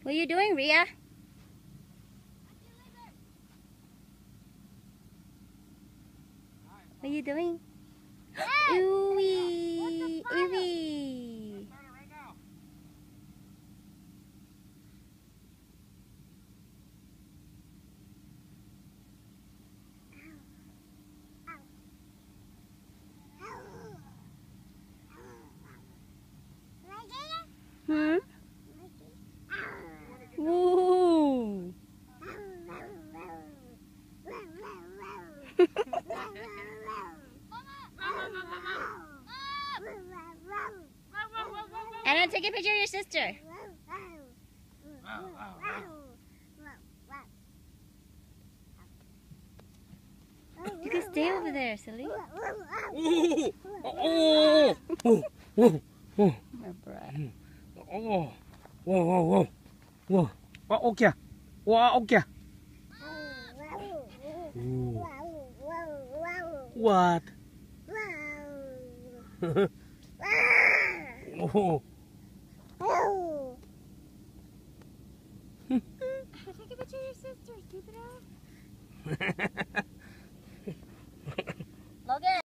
What are you doing, Ria? What are you doing? Ooey! Ooey! Hmm? Woo! Anna, take a picture of your sister. You can stay over there, silly. Ô kìa. Wow, ô kìa. What? Take a picture of your sister, stupid ass.